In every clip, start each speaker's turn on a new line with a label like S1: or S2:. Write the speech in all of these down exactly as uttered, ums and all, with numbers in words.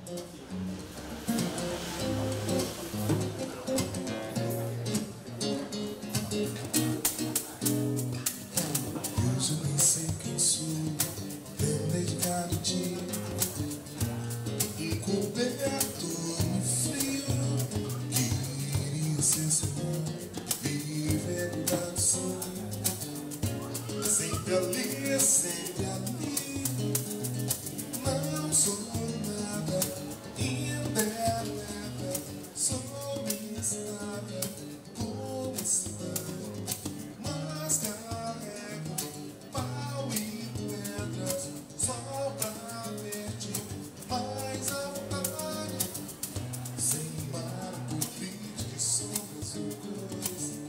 S1: Sempre ali, sempre ali. Não sou nada, indelével. Sou instável, como está. Mas carrego pau e pedras só pra perder mais a vontade. Sem mar, por vídeo de sombras e cores.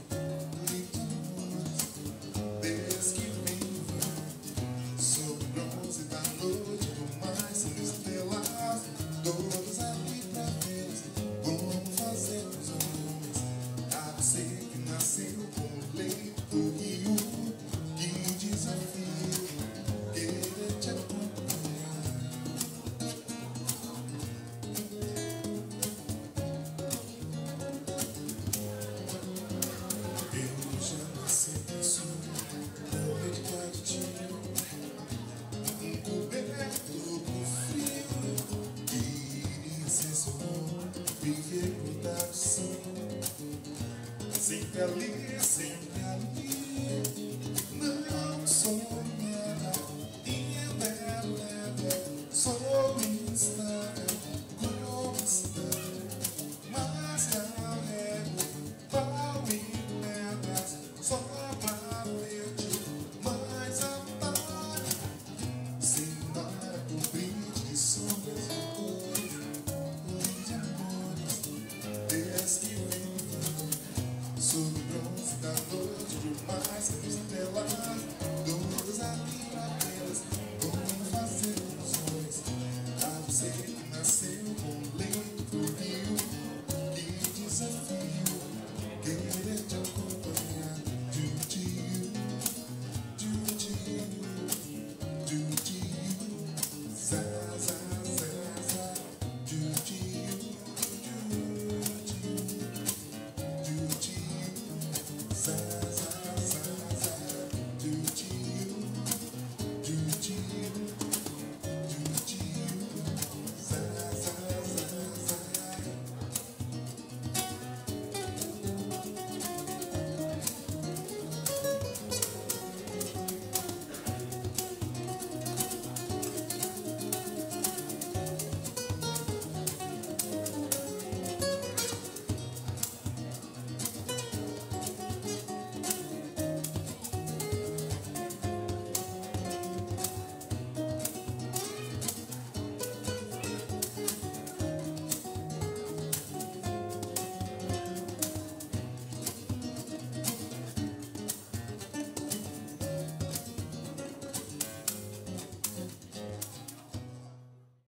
S1: Todos aqui pra ver como fazer os homens. A você que nasceu com o leito e o que o desafio querer te acompanhar. Eu já nasci pensou no meditar de ti, encoberto por frio. Viver cuidado sim, sempre ali.